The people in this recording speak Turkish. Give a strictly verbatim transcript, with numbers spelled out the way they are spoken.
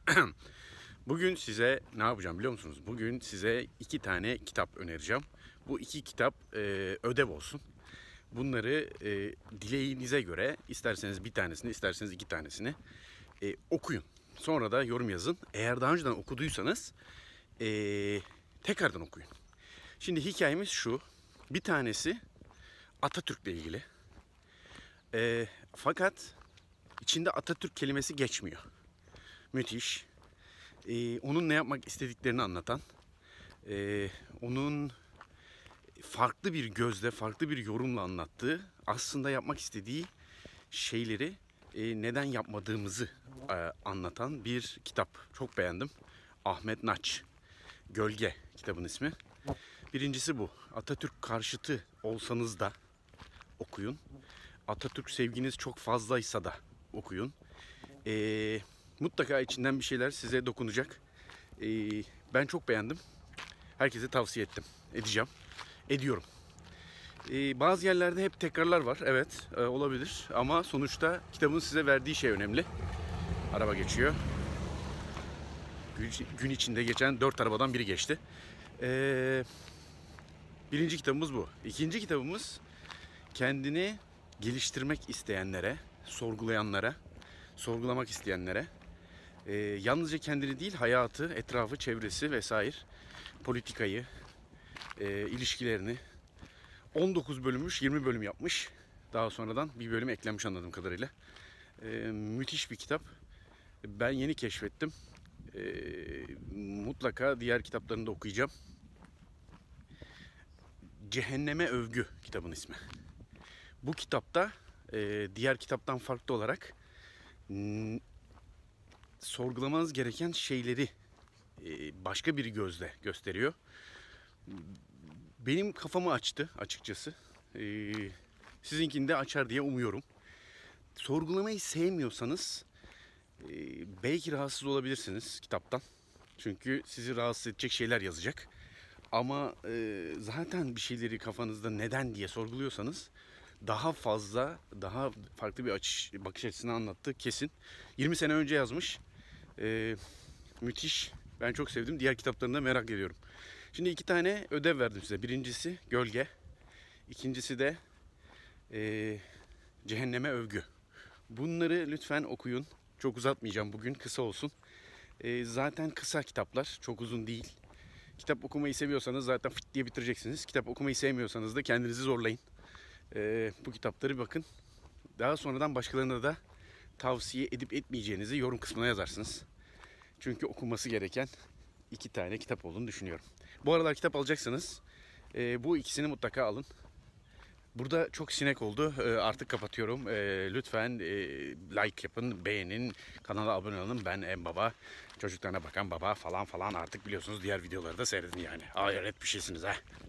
Bugün size ne yapacağım biliyor musunuz? Bugün size iki tane kitap önereceğim. Bu iki kitap e, ödev olsun. Bunları e, dileğinize göre isterseniz bir tanesini, isterseniz iki tanesini e, okuyun. Sonra da yorum yazın. Eğer daha önceden okuduysanız e, tekrardan okuyun. Şimdi hikayemiz şu. Bir tanesi Atatürk'le ilgili. E, fakat içinde Atatürk kelimesi geçmiyor. Müthiş. Ee, onun ne yapmak istediklerini anlatan, e, onun farklı bir gözle, farklı bir yorumla anlattığı, aslında yapmak istediği şeyleri e, neden yapmadığımızı e, anlatan bir kitap. Çok beğendim. Ahmet Naç, Gölge kitabın ismi. Birincisi bu. Atatürk karşıtı olsanız da okuyun. Atatürk sevginiz çok fazlaysa da okuyun. Eee... Mutlaka içinden bir şeyler size dokunacak. Ee, ben çok beğendim. Herkese tavsiye ettim. Edeceğim. Ediyorum. Ee, bazı yerlerde hep tekrarlar var. Evet, e, olabilir. Ama sonuçta kitabın size verdiği şey önemli. Araba geçiyor. Gün, gün içinde geçen dört arabadan biri geçti. Ee, birinci kitabımız bu. İkinci kitabımız kendini geliştirmek isteyenlere, sorgulayanlara, sorgulamak isteyenlere, Ee, yalnızca kendini değil, hayatı, etrafı, çevresi vesaire, politikayı, e, ilişkilerini. on dokuz bölünmüş, yirmi bölüm yapmış. Daha sonradan bir bölüm eklenmiş anladığım kadarıyla. Ee, müthiş bir kitap. Ben yeni keşfettim. Ee, mutlaka diğer kitaplarını da okuyacağım. Cehenneme Övgü kitabın ismi. Bu kitapta e, diğer kitaptan farklı olarak sorgulamanız gereken şeyleri başka bir gözle gösteriyor. Benim kafamı açtı açıkçası. Sizinkini de açar diye umuyorum. Sorgulamayı sevmiyorsanız belki rahatsız olabilirsiniz kitaptan. Çünkü sizi rahatsız edecek şeyler yazacak. Ama zaten bir şeyleri kafanızda neden diye sorguluyorsanız daha fazla, daha farklı bir açış, bakış açısını anlattı kesin. yirmi sene önce yazmış. Ee, müthiş. Ben çok sevdim. Diğer kitaplarını da merak ediyorum. Şimdi iki tane ödev verdim size. Birincisi Gölge. İkincisi de e, Cehenneme Övgü. Bunları lütfen okuyun. Çok uzatmayacağım bugün. Kısa olsun. E, zaten kısa kitaplar. Çok uzun değil. Kitap okumayı seviyorsanız zaten fıt diye bitireceksiniz. Kitap okumayı sevmiyorsanız da kendinizi zorlayın. E, bu kitapları bakın. Daha sonradan başkalarına da tavsiye edip etmeyeceğinizi yorum kısmına yazarsınız. Çünkü okunması gereken iki tane kitap olduğunu düşünüyorum. Bu aralar kitap alacaksanız e, bu ikisini mutlaka alın. Burada çok sinek oldu. E, artık kapatıyorum. E, lütfen e, like yapın, beğenin, kanala abone olun. Ben en baba, çocuklarına bakan baba falan falan, artık biliyorsunuz, diğer videoları da seyredin yani. Hayret bir şeysiniz ha.